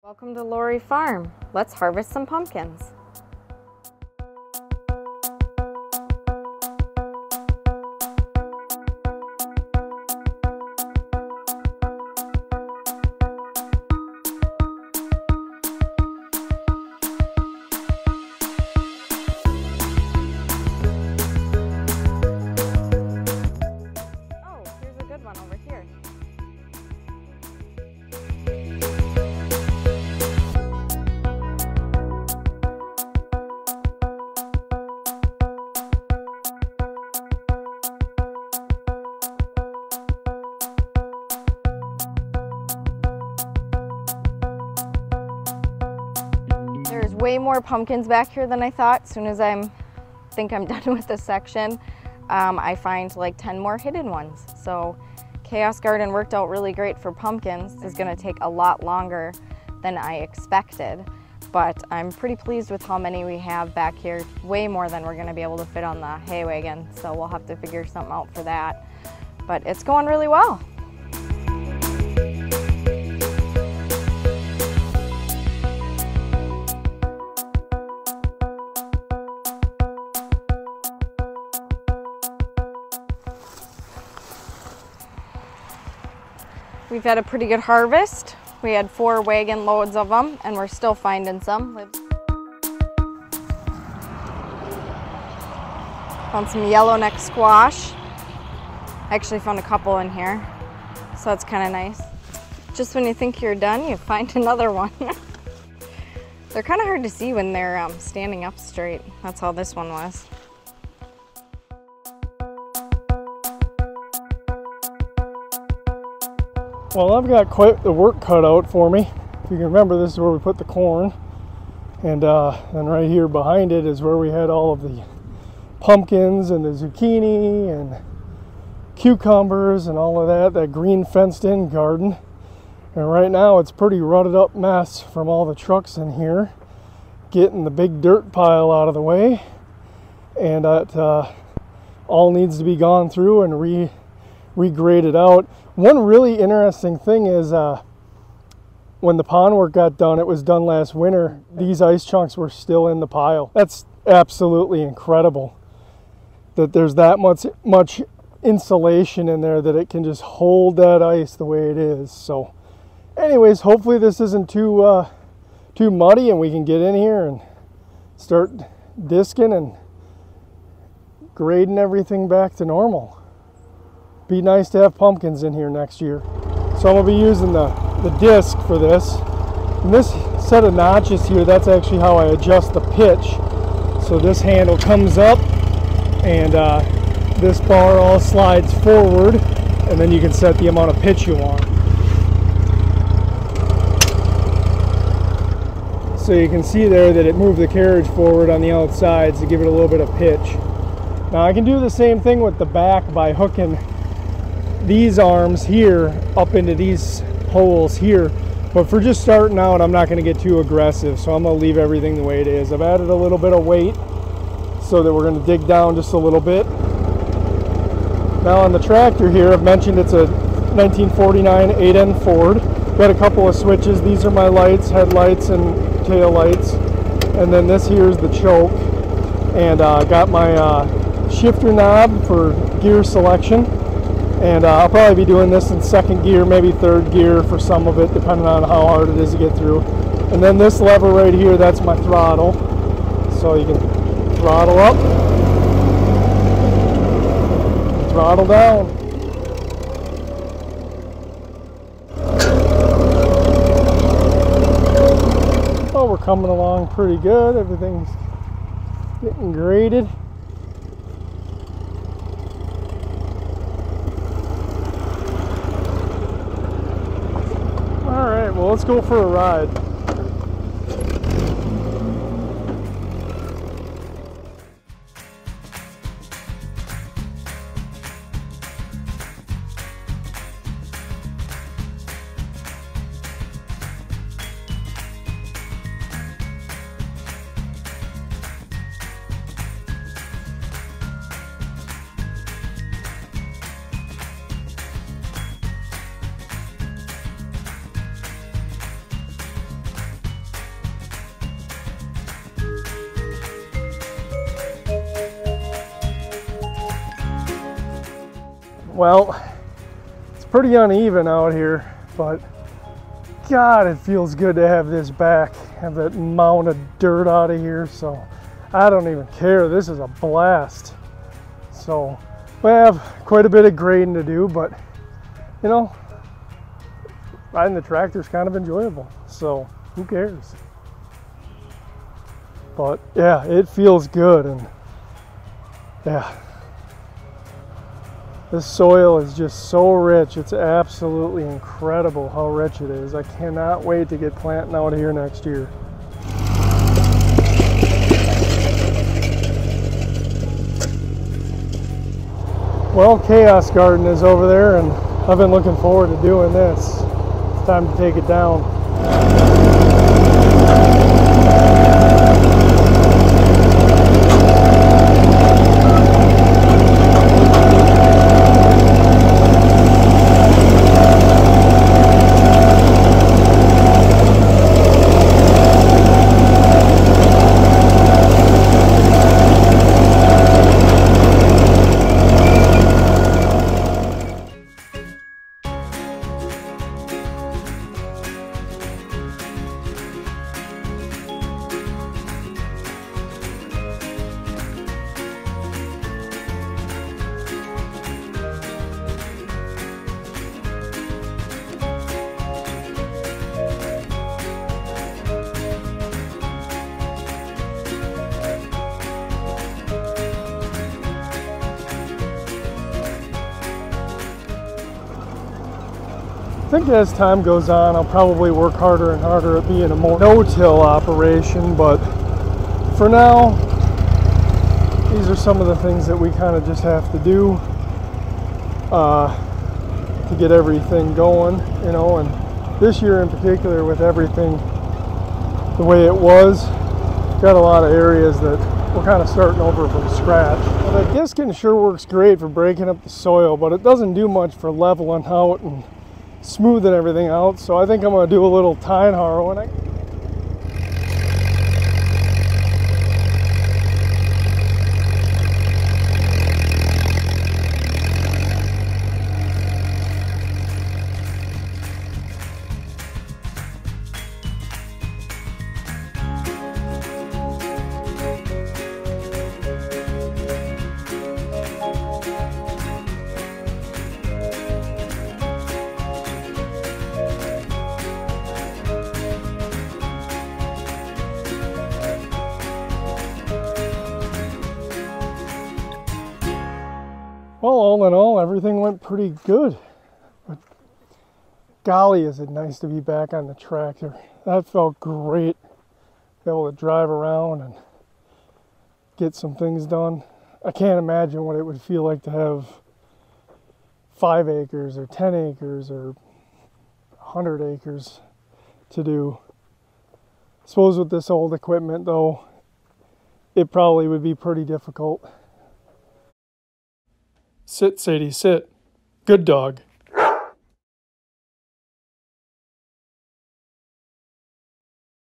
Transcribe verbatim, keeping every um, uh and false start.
Welcome to Lohre Farm. Let's harvest some pumpkins. Oh, here's a good one over here. There's way more pumpkins back here than I thought. As soon as I think I'm done with this section, um, I find like ten more hidden ones. So Chaos Garden worked out really great for pumpkins. It's gonna take a lot longer than I expected, but I'm pretty pleased with how many we have back here. Way more than we're gonna be able to fit on the hay wagon. So we'll have to figure something out for that. But it's going really well. We've had a pretty good harvest. We had four wagon loads of them, and we're still finding some. Found some yellowneck squash. I actually found a couple in here, so that's kind of nice. Just when you think you're done, you find another one. They're kind of hard to see when they're um, standing up straight. That's how this one was. Well, I've got quite the work cut out for me. If you can remember, this is where we put the corn. And uh, then right here behind it is where we had all of the pumpkins and the zucchini and cucumbers and all of that, that green fenced in garden. And right now it's pretty rutted up mess from all the trucks in here, getting the big dirt pile out of the way. And it uh, all needs to be gone through and re regraded out. One really interesting thing is uh, when the pond work got done, it was done last winter, these ice chunks were still in the pile. That's absolutely incredible that there's that much much insulation in there that it can just hold that ice the way it is. So anyways, hopefully this isn't too uh, too muddy and we can get in here and start disking and grading everything back to normal. Be nice to have pumpkins in here next year. So I'm gonna be using the, the disc for this. And this set of notches here, that's actually how I adjust the pitch. So this handle comes up and uh, this bar all slides forward, and then you can set the amount of pitch you want. So you can see there that it moved the carriage forward on the outsides to give it a little bit of pitch. Now I can do the same thing with the back by hooking these arms here up into these holes here, but for just starting out I'm not going to get too aggressive, so I'm going to leave everything the way it is. I've added a little bit of weight so that we're going to dig down just a little bit. Now on the tractor here, I've mentioned it's a nineteen forty-nine eight N Ford. Got a couple of switches. These are my lights, headlights and tail lights, and then this here is the choke, and I uh, got my uh, shifter knob for gear selection. And uh, I'll probably be doing this in second gear, maybe third gear for some of it, depending on how hard it is to get through. And then this lever right here, that's my throttle. So you can throttle up, throttle down. Oh, we're coming along pretty good. Everything's getting graded. Well, let's go for a ride. Well, it's pretty uneven out here, but God, it feels good to have this back, have that mound of dirt out of here. So I don't even care. This is a blast. So we have quite a bit of grading to do, but you know, riding the tractor is kind of enjoyable. So who cares? But yeah, it feels good. And yeah, this soil is just so rich. It's absolutely incredible how rich it is. I cannot wait to get planting out here next year. Well, Chaos Garden is over there, and I've been looking forward to doing this. It's time to take it down. I think as time goes on, I'll probably work harder and harder at being a more no-till operation, but for now, these are some of the things that we kind of just have to do uh, to get everything going, you know, and this year in particular, with everything the way it was, got a lot of areas that we're kind of starting over from scratch. But that discing sure works great for breaking up the soil, but it doesn't do much for leveling out and smoothing everything out. So I think I'm going to do a little tine harrowing. I Well, all in all, everything went pretty good. But golly, is it nice to be back on the tractor. That felt great. Be able to drive around and get some things done. I can't imagine what it would feel like to have five acres or ten acres or a hundred acres to do. I suppose with this old equipment, though, it probably would be pretty difficult. Sit, Sadie, sit. Good dog.